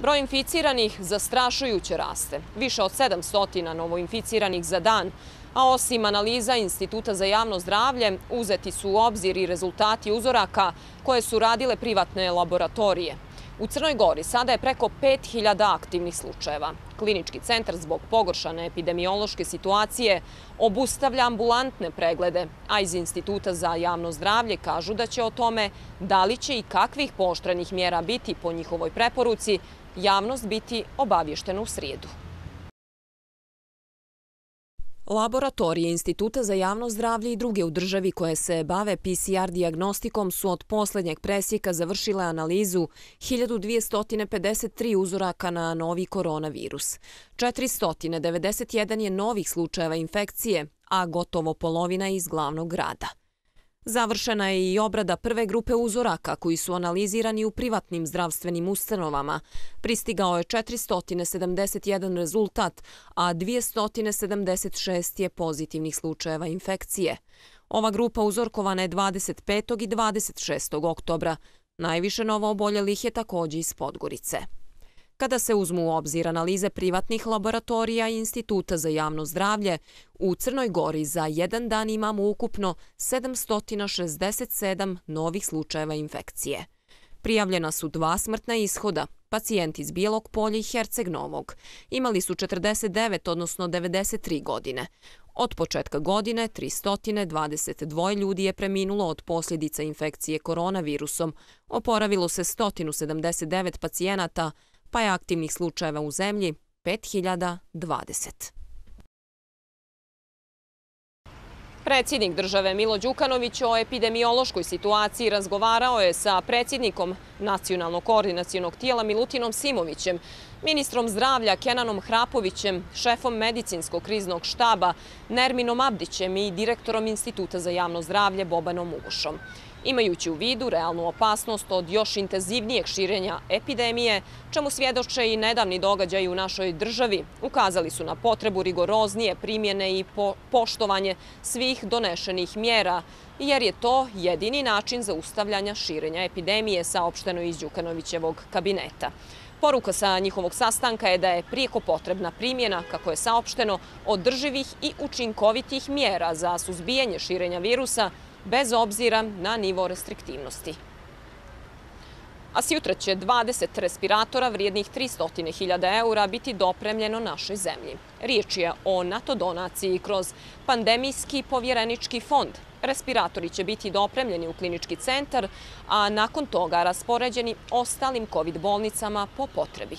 Broj inficiranih zastrašujuće raste. Više od 700 novoinficiranih za dan, a osim analiza Instituta za javno zdravlje, uzeti su u obzir i rezultati uzoraka koje su radile privatne laboratorije. U Crnoj Gori sada je preko 5000 aktivnih slučajeva. Klinički centar zbog pogoršane epidemiološke situacije obustavlja ambulantne preglede, a iz Instituta za javno zdravlje kažu da će o tome da li će i kakvih pooštrenih mjera biti po njihovoj preporuci, javnost biti obavještena u srijedu. Laboratorije Instituta za javno zdravlje i druge u državi koje se bave PCR dijagnostikom su od posljednjeg presjeka završile analizu 1253 uzoraka na novi koronavirus. 491 je novih slučajeva infekcije, a gotovo polovina iz glavnog grada. Završena je i obrada prve grupe uzoraka koji su analizirani u privatnim zdravstvenim ustanovama. Pristigao je 471 rezultat, a 276 je pozitivnih slučajeva infekcije. Ova grupa uzorkovana je 25. i 26. oktobra. Najviše novooboljelih je također iz Podgorice. Kada se uzmu u obzir analize privatnih laboratorija i Instituta za javno zdravlje, u Crnoj Gori za jedan dan imamo ukupno 767 novih slučajeva infekcije. Prijavljena su 2 smrtna ishoda, pacijenti iz Bijelog Polja i Herceg Novog. Imali su 49, odnosno 93 godine. Od početka godine 322 ljudi je preminulo od posljedica infekcije koronavirusom. Oporavilo se 179 pacijenata, pa je aktivnih slučajeva u zemlji 5020. Predsjednik države Milo Đukanović o epidemiološkoj situaciji razgovarao je sa predsjednikom Nacionalnog koordinacionog tijela Milutinom Simovićem, ministrom zdravlja Kenanom Hrapovićem, šefom medicinskog kriznog štaba Nerminom Abdićem i direktorom Instituta za javno zdravlje Bobanom Ugošom. Imajući u vidu realnu opasnost od još intenzivnijeg širenja epidemije, čemu svjedoče i nedavni događaji u našoj državi, ukazali su na potrebu rigoroznije primjene i poštovanje svih donešenih mjera, jer je to jedini način zaustavljanja širenja epidemije, saopšteno iz Đukanovićevog kabineta. Poruka sa njihovog sastanka je da je prijeko potrebna primjena, kako je saopšteno, održivih i učinkovitih mjera za suzbijanje širenja virusa, bez obzira na nivo restriktivnosti. A sjutra će 20 respiratora vrijednih 300.000 eura biti dopremljeno našoj zemlji. Riječ je o NATO donaciji kroz pandemijski povjerenički fond. Respiratori će biti dopremljeni u klinički centar, a nakon toga raspoređeni ostalim COVID bolnicama po potrebi.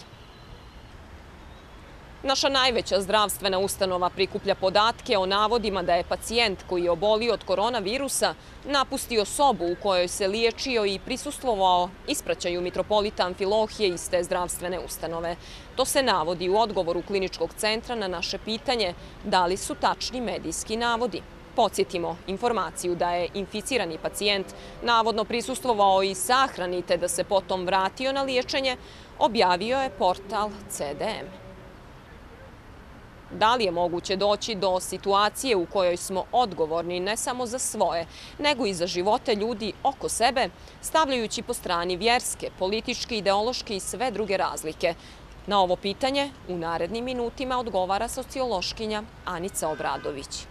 Naša najveća zdravstvena ustanova prikuplja podatke o navodima da je pacijent koji je obolio od koronavirusa napustio sobu u kojoj se liječio i prisustvovao ispraćaju mitropolita Amfilohije iz te zdravstvene ustanove. To se navodi u odgovoru kliničkog centra na naše pitanje da li su tačni medijski navodi. Podsjetimo informaciju da je inficirani pacijent navodno prisustvovao i sahrani te da se potom vratio na liječenje, objavio je portal CDM. Da li je moguće doći do situacije u kojoj smo odgovorni ne samo za svoje, nego i za živote ljudi oko sebe, stavljajući po strani vjerske, političke, ideološke i sve druge razlike? Na ovo pitanje u narednim minutima odgovara sociološkinja Anica Obradović.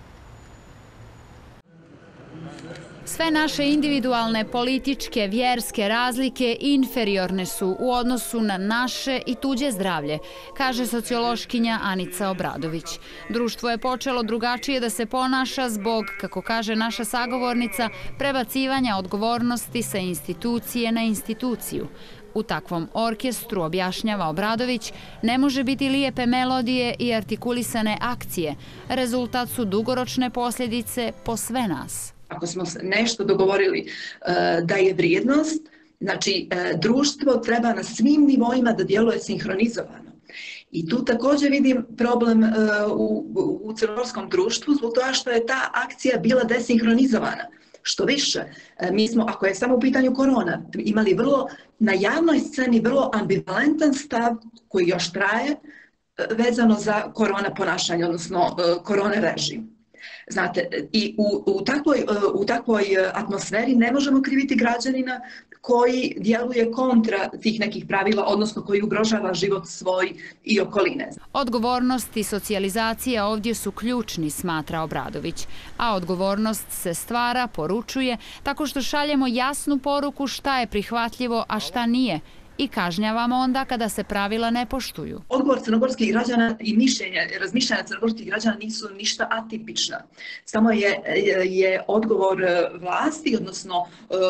Sve naše individualne, političke, vjerske razlike inferiorne su u odnosu na naše i tuđe zdravlje, kaže sociološkinja Anica Obradović. Društvo je počelo drugačije da se ponaša zbog, kako kaže naša sagovornica, prebacivanja odgovornosti sa institucije na instituciju. U takvom orkestru, objašnjava Obradović, ne može biti lijepe melodije i artikulisane akcije. Rezultat su dugoročne posljedice po sve nas. Ako smo nešto dogovorili da je vrijednost, znači društvo treba na svim nivoima da djeluje sinhronizovano. I tu također vidim problem u crnogorskom društvu zbog toga što je ta akcija bila desinhronizovana. Što više, mi smo, ako je samo u pitanju korona, imali na javnoj sceni vrlo ambivalentan stav koji još traje vezano za korona ponašanje, odnosno korona režim. Znate, i u takvoj atmosferi ne možemo kriviti građanina koji djeluje kontra tih nekih pravila, odnosno koji ugrožava život svoj i okoline. Odgovornost i socijalizacija ovdje su ključni, smatra Obradović, a odgovornost se stvara, poručuje, tako što šaljemo jasnu poruku šta je prihvatljivo, a šta nije, i kažnjavamo onda kada se pravila ne poštuju. Odgovor crnogorskih građana i razmišljanja crnogorskih građana nisu ništa atipična. Samo je odgovor vlasti, odnosno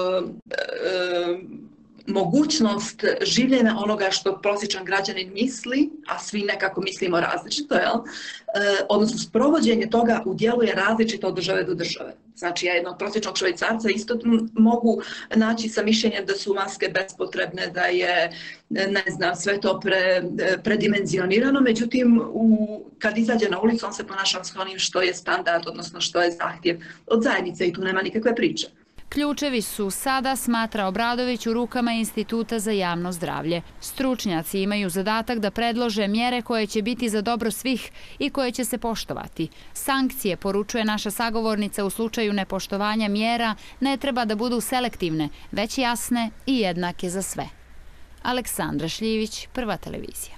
mogućnost življenja onoga što prosječan građanin misli, a svi nekako mislimo različito, odnosno sprovođenje toga u djelu je različito od države do države. Znači, ja jednog prosječnog Švajcarca isto mogu naći sa mišljenjem da su maske bespotrebne, da je, ne znam, sve to predimenzionirano, međutim, kad izađe na ulicu, on se ponaša s onim što je standard, odnosno što je zahtjev od zajednice i tu nema nikakve priče. Ključevi su sada, smatra Obradović, u rukama Instituta za javno zdravlje. Stručnjaci imaju zadatak da predlože mjere koje će biti za dobro svih i koje će se poštovati. Sankcije, poručuje naša sagovornica, u slučaju nepoštovanja mjera ne treba da budu selektivne, već jasne i jednake za sve. Aleksandra Šljivić, Prva televizija.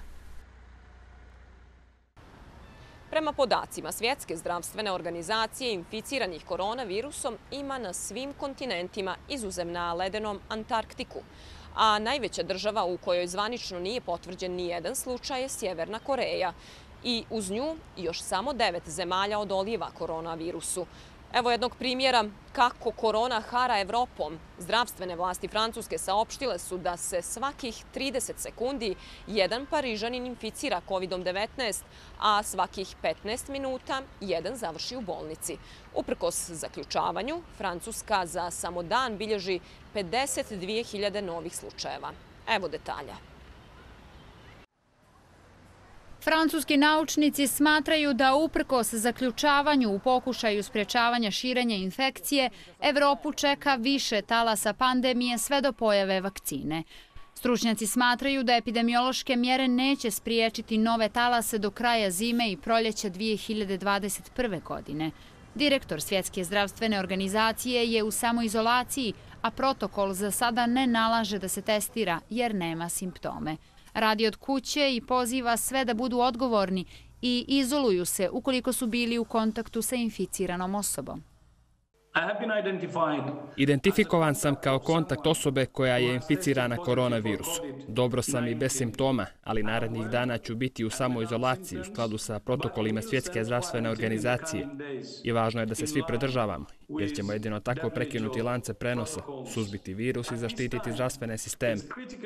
Prema podacima Svjetske zdravstvene organizacije, inficiranih koronavirusom ima na svim kontinentima, izuzev na ledenom Antarktiku. A najveća država u kojoj zvanično nije potvrđen ni jedan slučaj je Sjeverna Koreja. I uz nju još samo 9 zemalja odolijeva koronavirusu. Evo jednog primjera kako korona hara Evropom. Zdravstvene vlasti Francuske saopštile su da se svakih 30 sekundi jedan Parižanin inficira COVID-19, a svakih 15 minuta jedan završi u bolnici. Uprkos zaključavanju, Francuska za samo dan bilježi 52.000 novih slučajeva. Evo detalja. Francuski naučnici smatraju da uprkos zaključavanju u pokušaju sprječavanja širenja infekcije, Evropu čeka više talasa pandemije sve do pojave vakcine. Stručnjaci smatraju da epidemiološke mjere neće spriječiti nove talase do kraja zime i proljeća 2021. godine. Direktor Svjetske zdravstvene organizacije je u samoizolaciji, a protokol za sada ne nalaže da se testira jer nema simptome. Radi od kuće i poziva sve da budu odgovorni i izoluju se ukoliko su bili u kontaktu sa inficiranom osobom. Identifikovan sam kao kontakt osobe koja je inficirana koronavirusom. Dobro sam i bez simptoma, ali narednih dana ću biti u samoizolaciji u skladu sa protokolima Svjetske zdravstvene organizacije. I važno je da se svi pridržavamo, jer ćemo jedino tako prekinuti lance prenosa, suzbiti virus i zaštititi zdravstvene sisteme.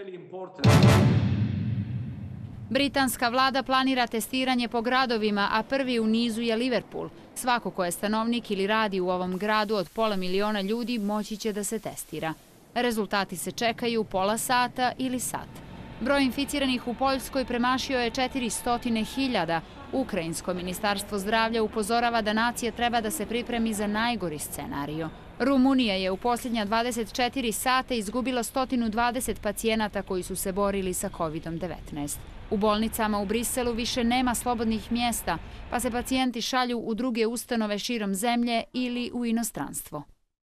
Britanska vlada planira testiranje po gradovima, a prvi u nizu je Liverpool. Svako ko je stanovnik ili radi u ovom gradu od 500.000 ljudi moći će da se testira. Rezultati se čekaju pola sata ili sat. Broj inficiranih u Poljskoj premašio je 400.000. Ukrajinsko ministarstvo zdravlja upozorava da nacija treba da se pripremi za najgori scenario. Rumunija je u posljednja 24 sata izgubila 120 pacijenata koji su se borili sa COVID-19. U bolnicama u Briselu više nema slobodnih mjesta, pa se pacijenti šalju u druge ustanove širom zemlje ili u inostranstvo.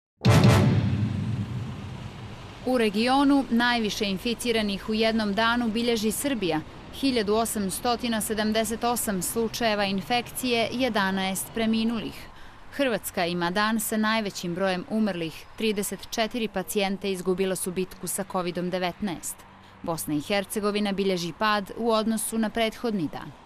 U regionu najviše inficiranih u jednom danu bilježi Srbija. 1878 slučajeva infekcije, 11 preminulih. Hrvatska ima dan sa najvećim brojem umrlih. 34 pacijente izgubilo su bitku sa COVID-19. Bosna i Hercegovina bilježi pad u odnosu na prethodni dan.